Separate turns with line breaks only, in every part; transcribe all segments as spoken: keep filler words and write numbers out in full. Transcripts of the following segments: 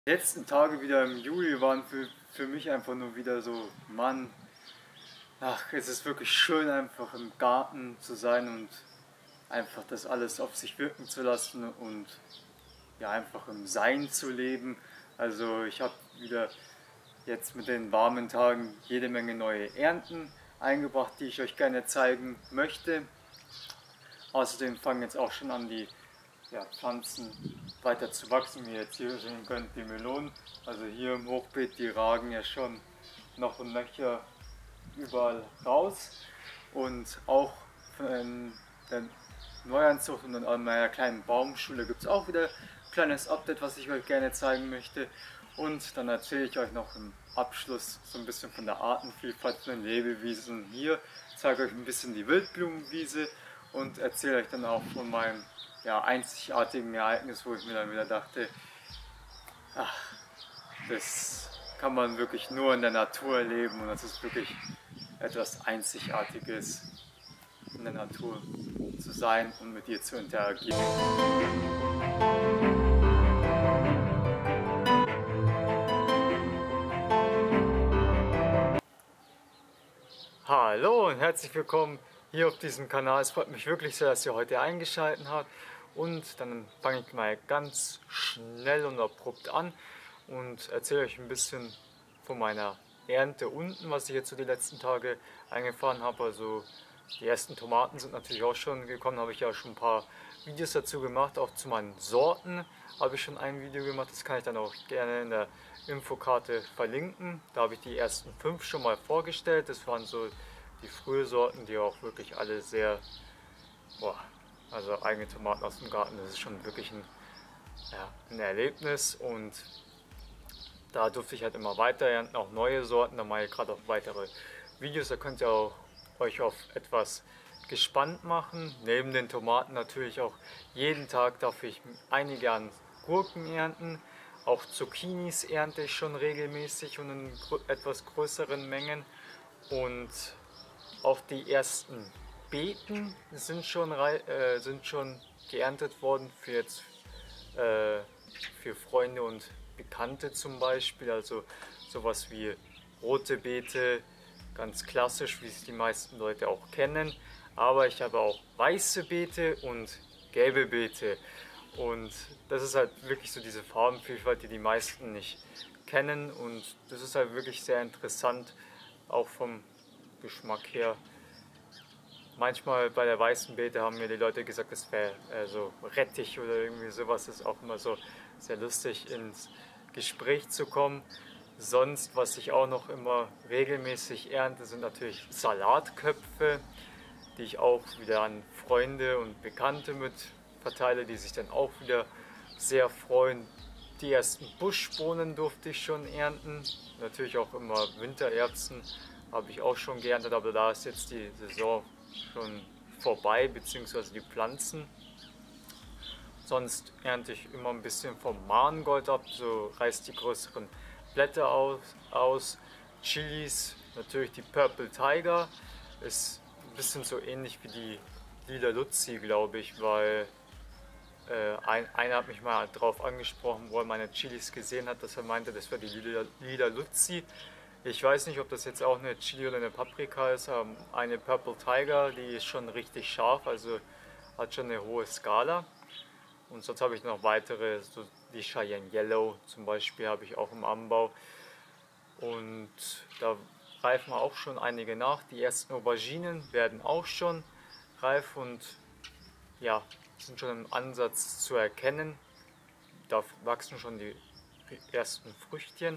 Die letzten Tage wieder im Juli waren für, für mich einfach nur wieder so, Mann, ach, es ist wirklich schön einfach im Garten zu sein und einfach das alles auf sich wirken zu lassen und ja, einfach im Sein zu leben. Also ich habe wieder jetzt mit den warmen Tagen jede Menge neue Ernten eingebracht, die ich euch gerne zeigen möchte. Außerdem fangen jetzt auch schon an, die ja, Pflanzen weiter zu wachsen, wie ihr jetzt hier sehen könnt, die Melonen. Also hier im Hochbeet, die ragen ja schon noch und nöcher überall raus. Und auch von der Neuanzucht und an meiner kleinen Baumschule gibt es auch wieder ein kleines Update, was ich euch gerne zeigen möchte. Und dann erzähle ich euch noch im Abschluss so ein bisschen von der Artenvielfalt von den Lebewesen hier, zeige euch ein bisschen die Wildblumenwiese und erzähle euch dann auch von meinem ja, einzigartigen Ereignis, wo ich mir dann wieder dachte, ach, das kann man wirklich nur in der Natur erleben und das ist wirklich etwas Einzigartiges, in der Natur zu sein und mit ihr zu interagieren. Hallo und herzlich willkommen hier auf diesem Kanal. Es freut mich wirklich sehr, dass ihr heute eingeschaltet habt. Und dann fange ich mal ganz schnell und abrupt an und erzähle euch ein bisschen von meiner Ernte unten, was ich jetzt so die letzten Tage eingefahren habe. Also die ersten Tomaten sind natürlich auch schon gekommen, habe ich ja schon ein paar Videos dazu gemacht. Auch zu meinen Sorten habe ich schon ein Video gemacht, das kann ich dann auch gerne in der Infokarte verlinken. Da habe ich die ersten fünf schon mal vorgestellt. Das waren so die frühen Sorten, die auch wirklich alle sehr, boah, also eigene Tomaten aus dem Garten, das ist schon wirklich ein, ja, ein Erlebnis und da durfte ich halt immer weiter ernten, auch neue Sorten, da mache ich gerade auch weitere Videos, da könnt ihr auch, euch auf etwas gespannt machen. Neben den Tomaten natürlich auch jeden Tag darf ich einige an Gurken ernten, auch Zucchinis ernte ich schon regelmäßig und in etwas größeren Mengen und auch die ersten Beeten sind schon, äh, sind schon geerntet worden für jetzt äh, für Freunde und Bekannte zum Beispiel, also sowas wie rote Beete, ganz klassisch, wie es die meisten Leute auch kennen, aber ich habe auch weiße Beete und gelbe Beete und das ist halt wirklich so diese Farbenvielfalt, die die meisten nicht kennen und das ist halt wirklich sehr interessant, auch vom Geschmack her. Manchmal bei der weißen Beete haben mir die Leute gesagt, es wäre äh, so Rettich oder irgendwie sowas. Das ist auch immer so sehr lustig ins Gespräch zu kommen. Sonst, was ich auch noch immer regelmäßig ernte, sind natürlich Salatköpfe, die ich auch wieder an Freunde und Bekannte mit verteile, die sich dann auch wieder sehr freuen. Die ersten Buschbohnen durfte ich schon ernten, natürlich auch immer Wintererbsen habe ich auch schon geerntet, aber da ist jetzt die Saison schon vorbei, beziehungsweise die Pflanzen. Sonst ernte ich immer ein bisschen vom Mangold ab, so reißt die größeren Blätter aus, aus. Chilis, natürlich die Purple Tiger, ist ein bisschen so ähnlich wie die Lila Luzi, glaube ich, weil äh, ein, einer hat mich mal darauf angesprochen, wo er meine Chilis gesehen hat, dass er meinte, das wäre die Lila, Lila Luzi. Ich weiß nicht, ob das jetzt auch eine Chili oder eine Paprika ist, aber eine Purple Tiger, die ist schon richtig scharf, also hat schon eine hohe Skala. Und sonst habe ich noch weitere, so die Cheyenne Yellow zum Beispiel habe ich auch im Anbau. Und da reifen auch schon einige nach. Die ersten Auberginen werden auch schon reif und ja, sind schon im Ansatz zu erkennen. Da wachsen schon die ersten Früchtchen.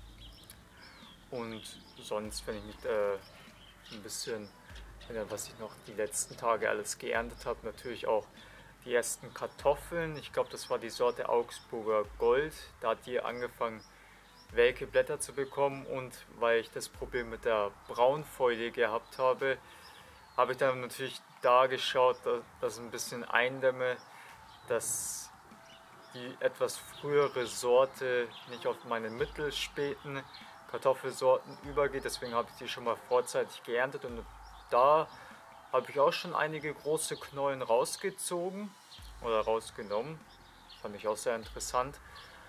Und sonst, wenn ich mich äh, ein bisschen, was ich noch die letzten Tage alles geerntet habe, natürlich auch die ersten Kartoffeln. Ich glaube, das war die Sorte Augsburger Gold. Da hat die angefangen, welke Blätter zu bekommen. Und weil ich das Problem mit der Braunfäule gehabt habe, habe ich dann natürlich da geschaut, dass ich ein bisschen eindämme, dass die etwas frühere Sorte nicht auf meine mittelspäten Kartoffelsorten übergeht. Deswegen habe ich die schon mal vorzeitig geerntet und da habe ich auch schon einige große Knollen rausgezogen oder rausgenommen. Fand ich auch sehr interessant.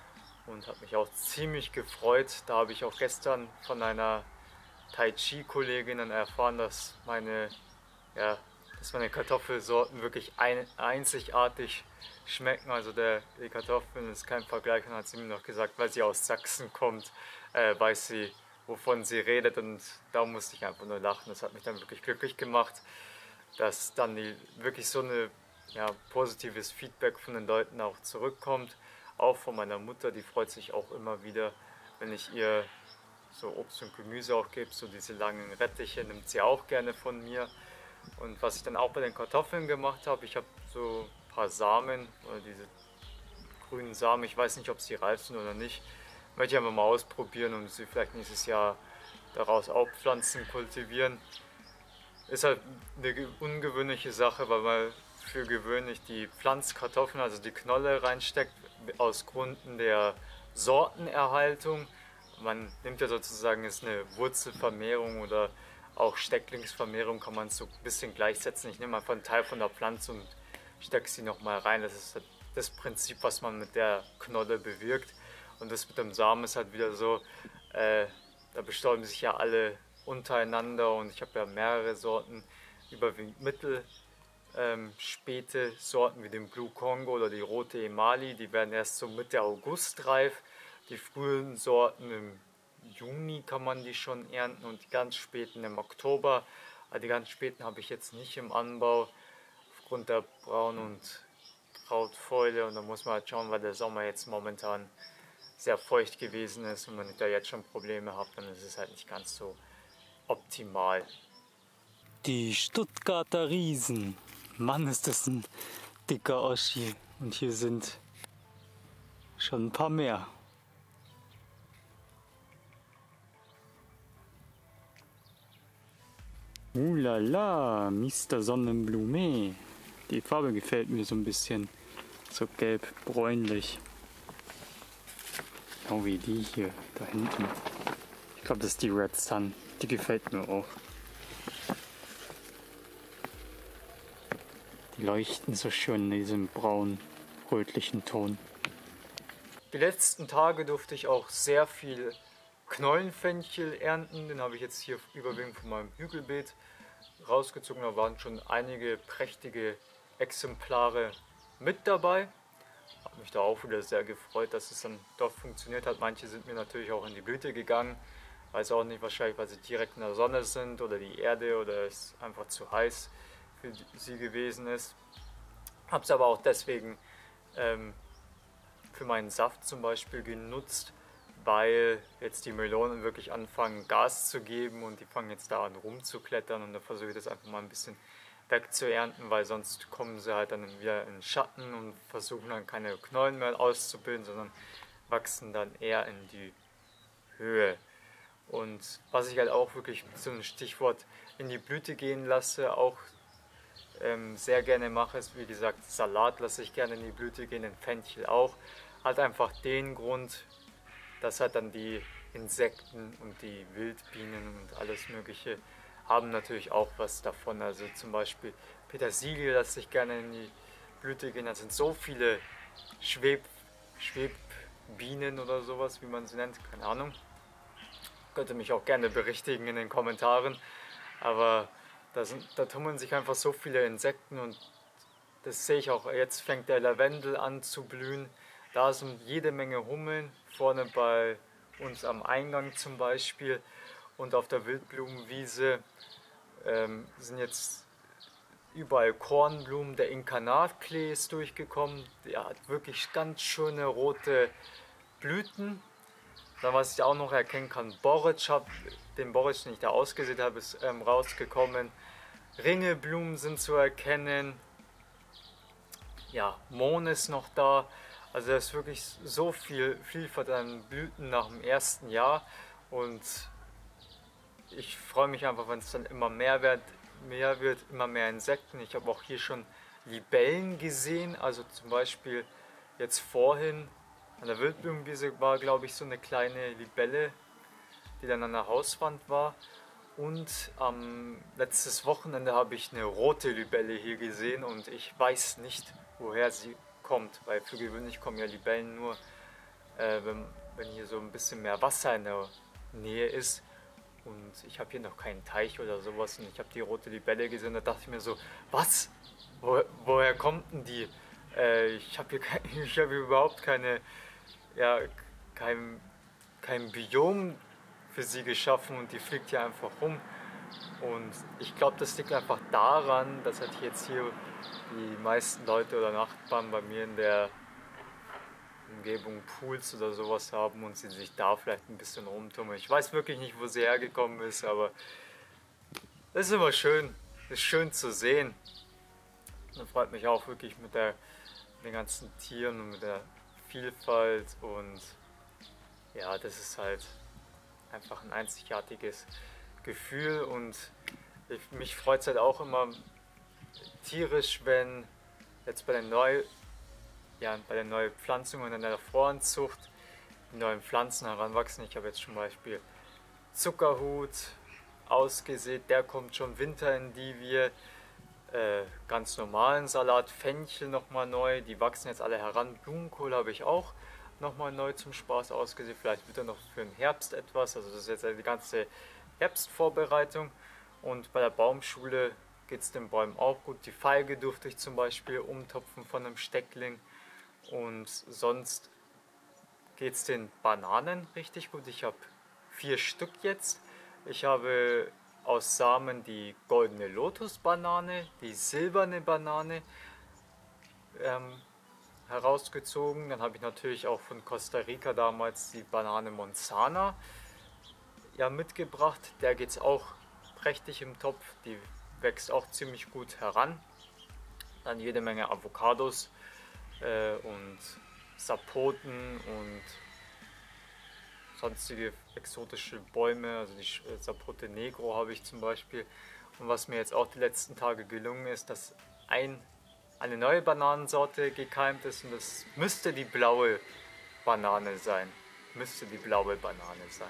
und habe mich auch ziemlich gefreut. Da habe ich auch gestern von einer Tai Chi Kollegin erfahren, dass meine, ja, dass meine Kartoffelsorten wirklich ein, einzigartig schmecken. Also der, die Kartoffeln ist kein Vergleich, und hat sie mir noch gesagt, weil sie aus Sachsen kommt, äh, weiß sie, wovon sie redet, und da musste ich einfach nur lachen. Das hat mich dann wirklich glücklich gemacht, dass dann die, wirklich so ein ja, positives Feedback von den Leuten auch zurückkommt. Auch von meiner Mutter, die freut sich auch immer wieder, wenn ich ihr so Obst und Gemüse auch gebe. So diese langen Rettiche nimmt sie auch gerne von mir. Und was ich dann auch bei den Kartoffeln gemacht habe, ich habe so ein paar Samen, oder diese grünen Samen, ich weiß nicht, ob sie reif sind oder nicht, möchte ich einfach mal ausprobieren und sie vielleicht nächstes Jahr daraus auch Pflanzen kultivieren. Ist halt eine ungewöhnliche Sache, weil man für gewöhnlich die Pflanzkartoffeln, also die Knolle, reinsteckt, aus Gründen der Sortenerhaltung. Man nimmt ja sozusagen jetzt eine Wurzelvermehrung oder auch Stecklingsvermehrung, kann man es so ein bisschen gleichsetzen. Ich nehme einfach einen Teil von der Pflanze und stecke sie nochmal rein. Das ist das Prinzip, was man mit der Knolle bewirkt. Und das mit dem Samen ist halt wieder so, äh, da bestäuben sich ja alle untereinander, und ich habe ja mehrere Sorten, überwiegend mittel ähm, späte Sorten wie den Blue Congo oder die rote Emali, die werden erst so Mitte August reif. Die frühen Sorten im Juni kann man die schon ernten, und die ganz späten im Oktober. Aber die ganz späten habe ich jetzt nicht im Anbau aufgrund der Braun- und Krautfäule, und da muss man halt schauen, weil der Sommer jetzt momentan sehr feucht gewesen ist, und wenn ich da jetzt schon Probleme habe, dann ist es halt nicht ganz so optimal.
Die Stuttgarter Riesen. Mann, ist das ein dicker Oschi. Und hier sind schon ein paar mehr. Ulala, Mister Sonnenblume. Die Farbe gefällt mir so ein bisschen. So gelb-bräunlich. Genau wie die hier, da hinten. Ich glaube, das ist die Red Sun. Die gefällt mir auch. Die leuchten so schön in diesem braun-rötlichen Ton.
Die letzten Tage durfte ich auch sehr viel Knollenfenchel ernten. Den habe ich jetzt hier überwiegend von meinem Hügelbeet rausgezogen. Da waren schon einige prächtige Exemplare mit dabei. Habe mich da auch wieder sehr gefreut, dass es dann doch funktioniert hat. Manche sind mir natürlich auch in die Blüte gegangen. Weiß auch nicht, wahrscheinlich, weil sie direkt in der Sonne sind oder die Erde oder es einfach zu heiß für sie gewesen ist. Habe es aber auch deswegen ähm, für meinen Saft zum Beispiel genutzt, weil jetzt die Melonen wirklich anfangen Gas zu geben, und die fangen jetzt da an rumzuklettern, und da versuche ich das einfach mal ein bisschen wegzuernten, weil sonst kommen sie halt dann wieder in den Schatten und versuchen dann keine Knollen mehr auszubilden, sondern wachsen dann eher in die Höhe. Und was ich halt auch wirklich, so ein Stichwort, in die Blüte gehen lasse, auch ähm, sehr gerne mache, ist wie gesagt Salat lasse ich gerne in die Blüte gehen, den Fenchel auch. Hat einfach den Grund, dass halt dann die Insekten und die Wildbienen und alles Mögliche haben natürlich auch was davon. Also zum Beispiel Petersilie lasse ich gerne in die Blüte gehen. Da sind so viele Schweb, Schwebbienen oder sowas, wie man sie nennt, keine Ahnung. Könnt ihr mich auch gerne berichtigen in den Kommentaren. Aber da, sind, da tummeln sich einfach so viele Insekten, und das sehe ich auch. Jetzt fängt der Lavendel an zu blühen. Da sind jede Menge Hummeln, vorne bei uns am Eingang zum Beispiel. Und auf der Wildblumenwiese ähm, sind jetzt überall Kornblumen. Der Inkarnatklee ist durchgekommen. Der hat wirklich ganz schöne rote Blüten. Dann, was ich auch noch erkennen kann, Boric, hab, den Boric, den ich da ausgesät habe, ist ähm, rausgekommen. Ringelblumen sind zu erkennen. Ja, Mohn ist noch da. Also da ist wirklich so viel Vielfalt an Blüten nach dem ersten Jahr. Und ich freue mich einfach, wenn es dann immer mehr wird, mehr wird, immer mehr Insekten. Ich habe auch hier schon Libellen gesehen. Also zum Beispiel jetzt vorhin an der Wildblumenwiese war, glaube ich, so eine kleine Libelle, die dann an der Hauswand war. Und am letztes Wochenende habe ich eine rote Libelle hier gesehen, und ich weiß nicht, woher sie kommt, weil für gewöhnlich kommen ja Libellen nur äh, wenn, wenn hier so ein bisschen mehr Wasser in der Nähe ist. Und ich habe hier noch keinen Teich oder sowas und ich habe die rote Libelle gesehen, da dachte ich mir so, was? Wo, woher kommt denn die? Äh, ich habe hier, kein, ich hab hier überhaupt keine, ja, kein, kein Biom für sie geschaffen und die fliegt hier einfach rum. Und ich glaube, das liegt einfach daran, dass halt jetzt hier die meisten Leute oder Nachbarn bei mir in der Umgebung Pools oder sowas haben und sie sich da vielleicht ein bisschen rumtummeln. Ich weiß wirklich nicht, wo sie hergekommen ist, aber es ist immer schön. Es ist schön zu sehen. Und freut mich auch wirklich mit, der, mit den ganzen Tieren und mit der Vielfalt. Und ja, das ist halt einfach ein einzigartiges Gefühl. Und ich, mich freut es halt auch immer tierisch, wenn jetzt bei den Neu ja, bei der neuen Pflanzung und in der Voranzucht die neuen Pflanzen heranwachsen. Ich habe jetzt zum Beispiel Zuckerhut ausgesät, der kommt schon Winter in die wir äh, ganz normalen Salat, Fenchel nochmal neu, die wachsen jetzt alle heran. Blumenkohl habe ich auch nochmal neu zum Spaß ausgesät, vielleicht wird er noch für den Herbst etwas, also das ist jetzt die ganze Herbstvorbereitung. Und bei der Baumschule geht es den Bäumen auch gut. Die Feige durfte ich zum Beispiel umtopfen von einem Steckling. Und sonst geht es den Bananen richtig gut. Ich habe vier Stück jetzt. Ich habe aus Samen die goldene Lotusbanane, die silberne Banane ähm, herausgezogen. Dann habe ich natürlich auch von Costa Rica damals die Banane Monzana ja, mitgebracht. Der geht es auch prächtig im Topf. Die wächst auch ziemlich gut heran. Dann jede Menge Avocados äh, und Sapoten und sonstige exotische Bäume, also die Sapote Negro habe ich zum Beispiel. Und was mir jetzt auch die letzten Tage gelungen ist, dass ein, eine neue Bananensorte gekeimt ist und das müsste die blaue Banane sein. Müsste die blaue Banane sein.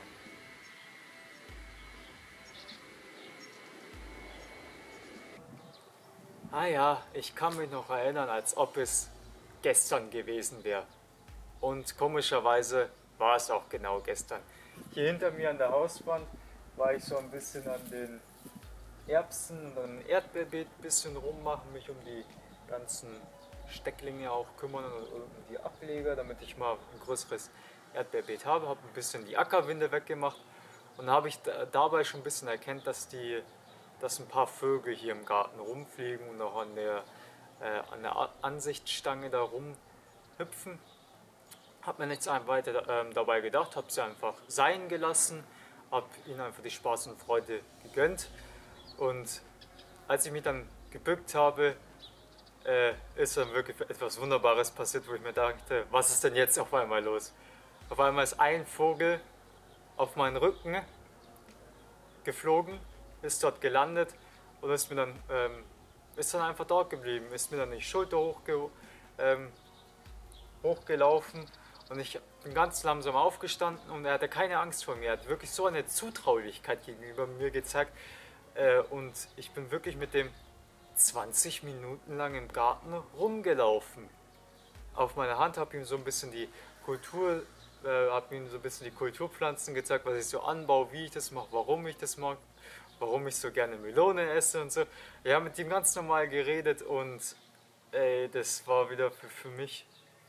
Ah ja, ich kann mich noch erinnern, als ob es gestern gewesen wäre. Und komischerweise war es auch genau gestern. Hier hinter mir an der Hauswand war ich so ein bisschen an den Erbsen und an dem Erdbeerbeet ein bisschen rummachen, mich um die ganzen Stecklinge auch kümmern und um die Ableger, damit ich mal ein größeres Erdbeerbeet habe. Habe ein bisschen die Ackerwinde weggemacht und habe ich dabei schon ein bisschen erkannt, dass, die, dass ein paar Vögel hier im Garten rumfliegen und auch an der, äh, an der Ansichtsstange da rumhüpfen. Habe mir nichts weiter ähm, dabei gedacht, habe sie einfach sein gelassen, habe ihnen einfach die Spaß und Freude gegönnt. Und als ich mich dann gebückt habe, äh, ist dann wirklich etwas Wunderbares passiert, wo ich mir dachte, was ist denn jetzt auf einmal los? Auf einmal ist ein Vogel auf meinen Rücken geflogen, ist dort gelandet und ist mir dann, ähm, ist dann einfach dort geblieben, ist mir dann die Schulter hochge ähm, hochgelaufen. Und ich bin ganz langsam aufgestanden und er hatte keine Angst vor mir. Er hat wirklich so eine Zutraulichkeit gegenüber mir gezeigt. Und ich bin wirklich mit dem zwanzig Minuten lang im Garten rumgelaufen. Auf meiner Hand habe ich ihm so ein bisschen die Kultur, äh, habe ihm so ein bisschen die Kulturpflanzen gezeigt, was ich so anbaue, wie ich das mache, warum ich das mache, warum ich so gerne Melone esse und so. Wir haben mit ihm ganz normal geredet und ey, das war wieder für, für mich,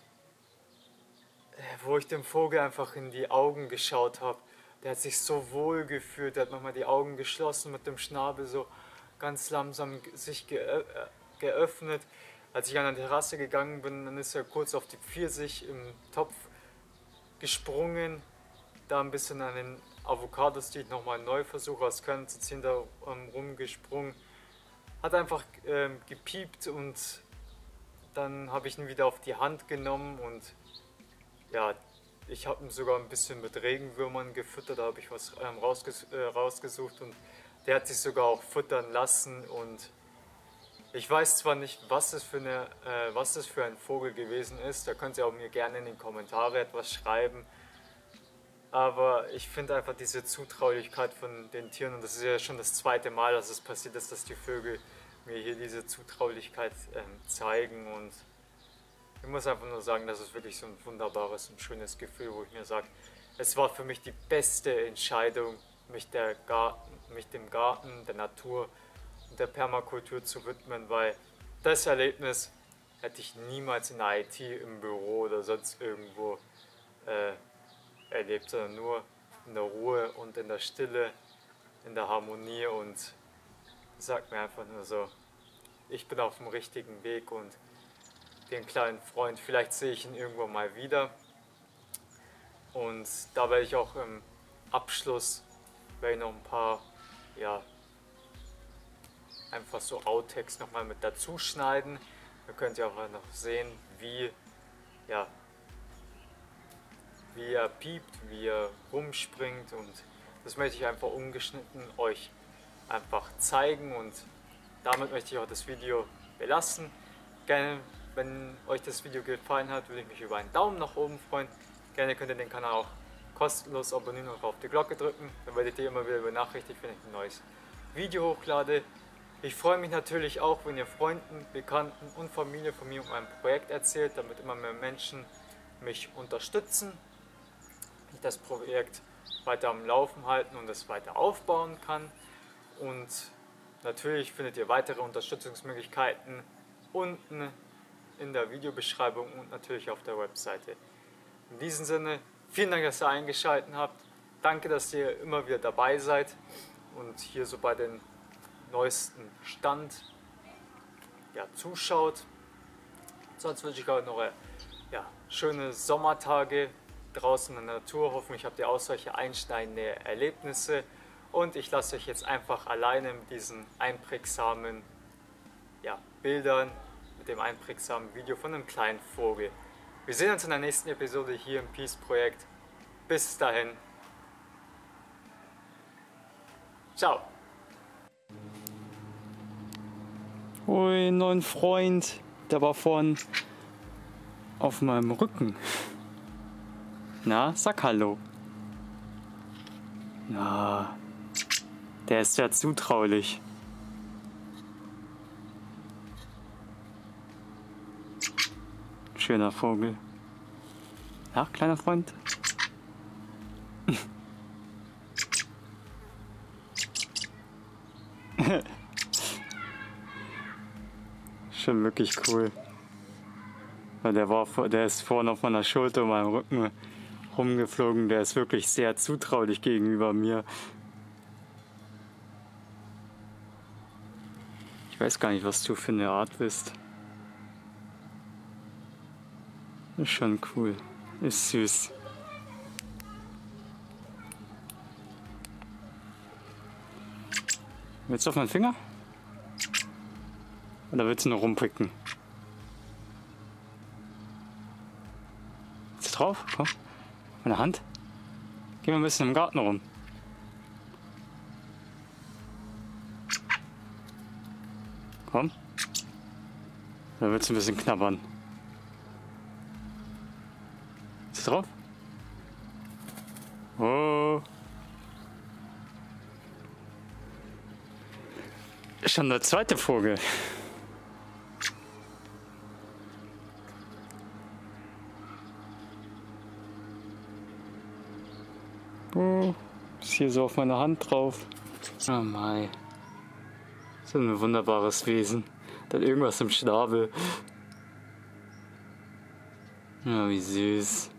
wo ich dem Vogel einfach in die Augen geschaut habe. Der hat sich so wohl gefühlt, der hat nochmal die Augen geschlossen, mit dem Schnabel so ganz langsam sich geöffnet. Als ich an der Terrasse gegangen bin, dann ist er kurz auf die Pfirsich im Topf gesprungen, da ein bisschen an den Avocados, die ich nochmal neu versuche aus Körnern zu ziehen, da ähm, rumgesprungen. Hat einfach ähm, gepiept und dann habe ich ihn wieder auf die Hand genommen und ja, ich habe ihn sogar ein bisschen mit Regenwürmern gefüttert, da habe ich was ähm, rausges äh, rausgesucht und der hat sich sogar auch füttern lassen und ich weiß zwar nicht, was das für, eine, äh, was das für ein Vogel gewesen ist, da könnt ihr auch mir gerne in die Kommentare etwas schreiben, aber ich finde einfach diese Zutraulichkeit von den Tieren und das ist ja schon das zweite Mal, dass es passiert ist, dass die Vögel mir hier diese Zutraulichkeit ähm, zeigen und ich muss einfach nur sagen, das ist wirklich so ein wunderbares und schönes Gefühl, wo ich mir sage, es war für mich die beste Entscheidung, mich, der Garten, mich dem Garten, der Natur und der Permakultur zu widmen, weil das Erlebnis hätte ich niemals in der I T, im Büro oder sonst irgendwo äh, erlebt, sondern nur in der Ruhe und in der Stille, in der Harmonie, und sagt mir einfach nur so, ich bin auf dem richtigen Weg und den kleinen Freund, vielleicht sehe ich ihn irgendwann mal wieder. Und da werde ich auch im Abschluss werde ich noch ein paar, ja, einfach so Outtakes nochmal mit dazu schneiden. Da könnt ihr auch noch sehen, wie, ja, wie er piept, wie er rumspringt, und das möchte ich einfach ungeschnitten euch einfach zeigen, und damit möchte ich auch das Video belassen. Gerne, wenn euch das Video gefallen hat, würde ich mich über einen Daumen nach oben freuen. Gerne könnt ihr den Kanal auch kostenlos abonnieren und auf die Glocke drücken. Dann werdet ihr immer wieder benachrichtigt, wenn ich ein neues Video hochlade. Ich freue mich natürlich auch, wenn ihr Freunden, Bekannten und Familie von mir und meinem Projekt erzählt, damit immer mehr Menschen mich unterstützen, ich das Projekt weiter am Laufen halten und es weiter aufbauen kann. Und natürlich findet ihr weitere Unterstützungsmöglichkeiten unten in der Videobeschreibung und natürlich auf der Webseite. In diesem Sinne, vielen Dank, dass ihr eingeschaltet habt. Danke, dass ihr immer wieder dabei seid und hier so bei den neuesten Stand, ja, zuschaut. Sonst wünsche ich euch noch ja, schöne Sommertage draußen in der Natur. Hoffentlich habt ihr auch solche einschneidende Erlebnisse. Und ich lasse euch jetzt einfach alleine mit diesen einprägsamen, ja, Bildern, mit dem einprägsamen Video von einem kleinen Vogel. Wir sehen uns in der nächsten Episode hier im Peace Projekt. Bis dahin. Ciao.
Ui, neuen Freund, der war vorhin auf meinem Rücken. Na, sag Hallo. Na, der ist ja zutraulich. Schöner Vogel. Ja, kleiner Freund. Schon wirklich cool. Weil der war, der ist vorne auf meiner Schulter und meinem Rücken rumgeflogen. Der ist wirklich sehr zutraulich gegenüber mir. Ich weiß gar nicht, was du für eine Art bist. Ist schon cool. Ist süß. Willst du auf meinen Finger? Oder willst du nur rumpicken? Ist du drauf? Komm. Meine Hand. Geh mal ein bisschen im Garten rum. Komm. Oder willst du ein bisschen knabbern? Ist du drauf? Oh. Schon der zweite Vogel. Oh, ist hier so auf meiner Hand drauf. Oh mein. So ein wunderbares Wesen. Da hat irgendwas im Schnabel. Ja, wie süß.